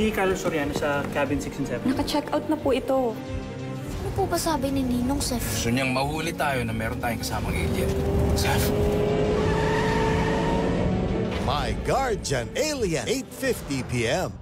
Si Carlos Soriano sa cabin 6 and 7. Naka-check out na po ito. Ano po ba sabi ni Ninong, Ceph? Gusto niyang mahuli tayo na meron tayong kasamang alien. Ceph? My Guardian Alien, 8:50 p.m.